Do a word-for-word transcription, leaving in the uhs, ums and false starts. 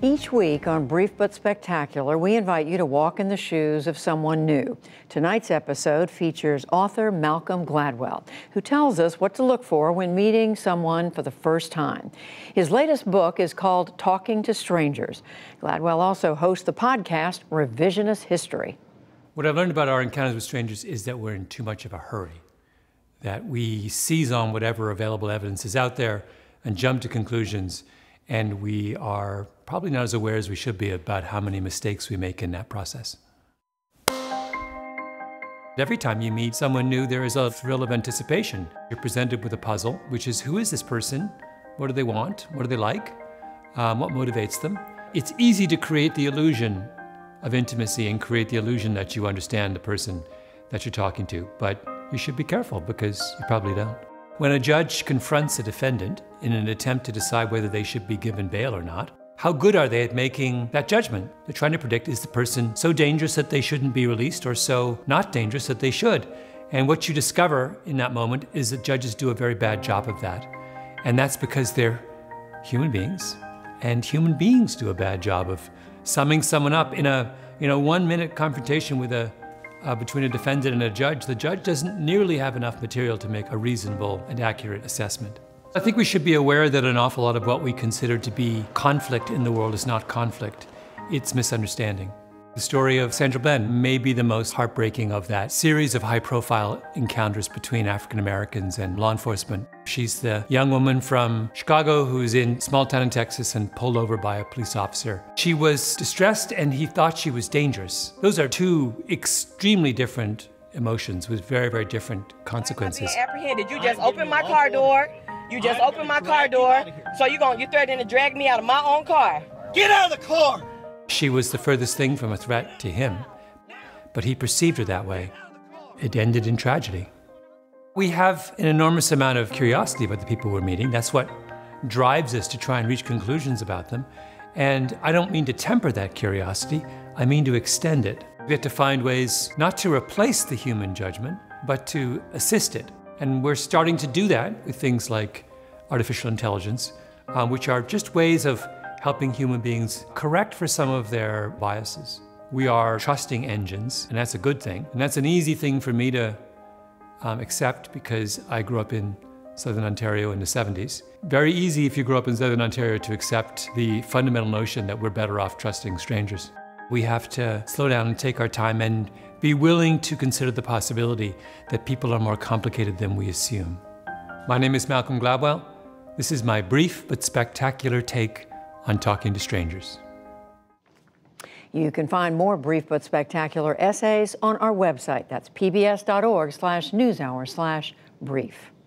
Each week on Brief But Spectacular, we invite you to walk in the shoes of someone new. Tonight's episode features author Malcolm Gladwell, who tells us what to look for when meeting someone for the first time. His latest book is called Talking to Strangers. Gladwell also hosts the podcast Revisionist History. What I've learned about our encounters with strangers is that we're in too much of a hurry, that we seize on whatever available evidence is out there and jump to conclusions, and we are probably not as aware as we should be about how many mistakes we make in that process. Every time you meet someone new, there is a thrill of anticipation. You're presented with a puzzle, which is, who is this person? What do they want? What do they like? Um, what motivates them? It's easy to create the illusion of intimacy and create the illusion that you understand the person that you're talking to, but you should be careful because you probably don't. When a judge confronts a defendant in an attempt to decide whether they should be given bail or not, how good are they at making that judgment? They're trying to predict, is the person so dangerous that they shouldn't be released or so not dangerous that they should? And what you discover in that moment is that judges do a very bad job of that. And that's because they're human beings, and human beings do a bad job of summing someone up in a you know, one-minute confrontation with a Uh, between a defendant and a judge. The judge doesn't nearly have enough material to make a reasonable and accurate assessment. I think we should be aware that an awful lot of what we consider to be conflict in the world is not conflict, it's misunderstanding. The story of Sandra Bland may be the most heartbreaking of that series of high-profile encounters between African Americans and law enforcement. She's the young woman from Chicago who's in a small town in Texas and pulled over by a police officer. She was distressed and he thought she was dangerous. Those are two extremely different emotions with very, very different consequences. I'm being apprehended. You just opened my car door. You just opened my car door. So you're going, you're threatening to drag me out of my own car. Get out of the car! She was the furthest thing from a threat to him, but he perceived her that way. It ended in tragedy. We have an enormous amount of curiosity about the people we're meeting. That's what drives us to try and reach conclusions about them. And I don't mean to temper that curiosity, I mean to extend it. We have to find ways not to replace the human judgment, but to assist it. And we're starting to do that with things like artificial intelligence, um, which are just ways of helping human beings correct for some of their biases. We are trusting engines, and that's a good thing. And that's an easy thing for me to um, accept because I grew up in Southern Ontario in the seventies. Very easy if you grew up in Southern Ontario to accept the fundamental notion that we're better off trusting strangers. We have to slow down and take our time and be willing to consider the possibility that people are more complicated than we assume. My name is Malcolm Gladwell. This is my brief but spectacular take on talking to strangers. You can find more brief but spectacular essays on our website. That's pbs.org slash newshour slash brief.